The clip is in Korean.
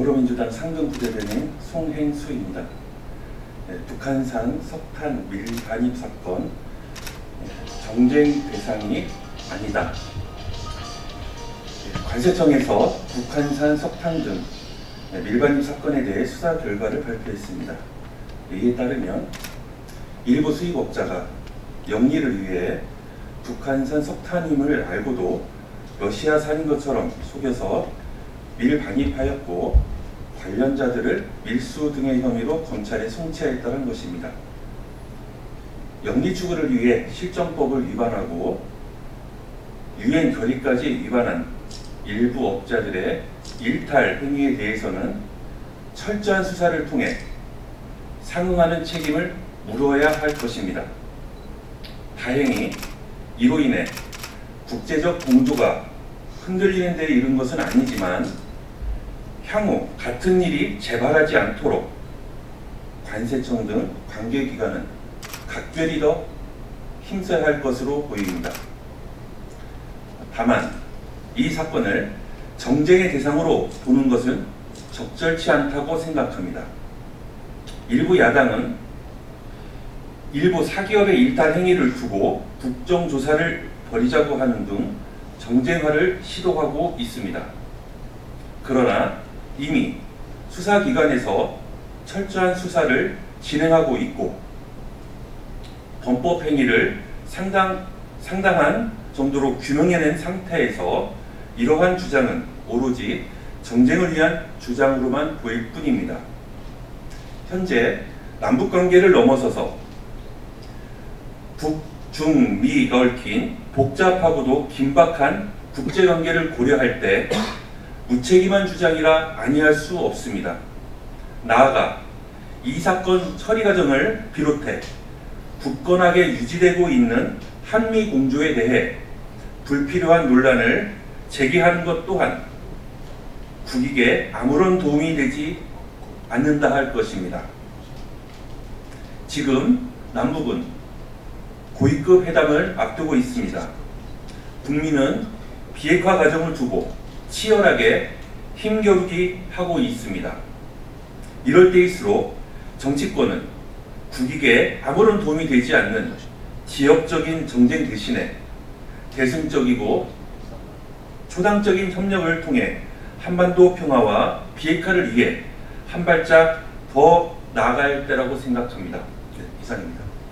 더불어민주당 상근부대변인 송행수입니다. 북한산 석탄 밀반입 사건 정쟁 대상이 아니다. 관세청에서 북한산 석탄 등 밀반입 사건에 대해 수사 결과를 발표했습니다. 이에 따르면 일부 수입업자가 영리를 위해 북한산 석탄임을 알고도 러시아산인 것처럼 속여서 밀반입하였고 관련자들을 밀수 등의 혐의로 검찰에 송치하였다는 것입니다. 영리 추구를 위해 실정법을 위반하고 유엔 결의까지 위반한 일부 업자들의 일탈 행위에 대해서는 철저한 수사를 통해 상응하는 책임을 물어야 할 것입니다. 다행히 이로 인해 국제적 공조가 흔들리는 데 이른 것은 아니지만 향후 같은 일이 재발하지 않도록 관세청 등 관계기관은 각별히 더 힘써야 할 것으로 보입니다. 다만 이 사건을 정쟁의 대상으로 보는 것은 적절치 않다고 생각합니다. 일부 야당은 일부 사기업의 일탈 행위를 두고 국정조사를 벌이자고 하는 등 정쟁화를 시도하고 있습니다. 그러나 이미 수사기관에서 철저한 수사를 진행하고 있고 범법 행위를 상당한 정도로 규명해낸 상태에서 이러한 주장은 오로지 정쟁을 위한 주장으로만 보일 뿐입니다. 현재 남북관계를 넘어서서 북중미에 얽힌 복잡하고도 긴박한 국제관계를 고려할 때 무책임한 주장이라 아니할 수 없습니다. 나아가 이 사건 처리 과정을 비롯해 굳건하게 유지되고 있는 한미 공조에 대해 불필요한 논란을 제기하는 것 또한 국익에 아무런 도움이 되지 않는다 할 것입니다. 지금 남북은 고위급 회담을 앞두고 있습니다. 국민은 비핵화 과정을 두고 치열하게 힘겨루기 하고 있습니다. 이럴 때일수록 정치권은 국익에 아무런 도움이 되지 않는 지역적인 정쟁 대신에 대승적이고 초당적인 협력을 통해 한반도 평화와 비핵화를 위해 한 발짝 더 나아갈 때라고 생각합니다. 네, 이상입니다.